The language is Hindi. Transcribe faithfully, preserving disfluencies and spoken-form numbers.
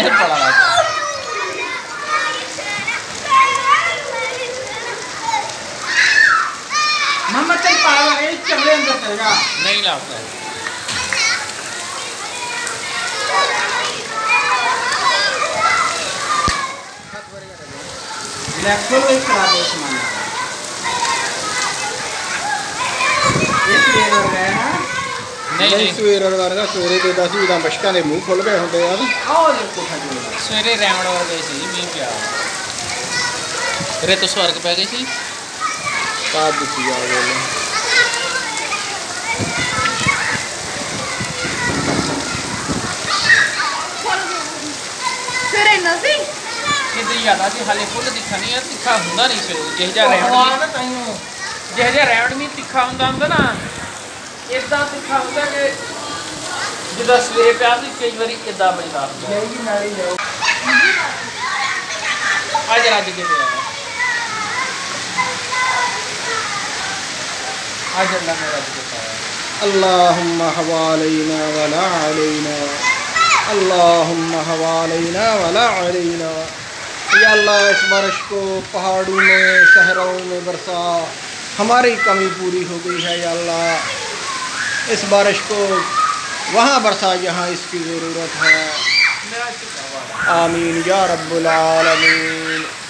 पैर पड़ा रहा। मोहम्मद चल पाला ये चमड़े अंदर चलेगा नहीं लाता है। लैपटॉप एक करा दो सामान ये सवेर हो गए हैं नहीं नहीं सवेर वर्गा सवेरे तो दस भी बशकों के मूँह खुल गए होंगे यार। आओ देखो खजूर सवेरे रैवण हो गए सी मीह पिया रेत स्वर्ग पै गई सी पाप दिखी जा बोले फिर इन्ना सी इधर ज्यादा सी हाले फुल दिखा नहीं है तिखा हुंदा नहीं फिर जिह जा रैवण जिह जा रैवण भी तिखा हुंदा हुंदा ना इदा तिखा हुंदा कि जिदा सवेरे पिया सी कई बारी इदा बजदा यही नाली जाओ आज रज के पिया आज अल्लाह ने रज के पाया। अल्लाहुम्मा हवालैना वला अलैना अल्लाहुम्मा हवालैना वला अलैना। या अल्लाह इस बारिश को पहाड़ों में सहराओं में बरसा, हमारी कमी पूरी हो गई है। या अल्लाह इस बारिश को वहाँ बरसा जहाँ इसकी ज़रूरत है। आमीन या रब्बुल आलमीन।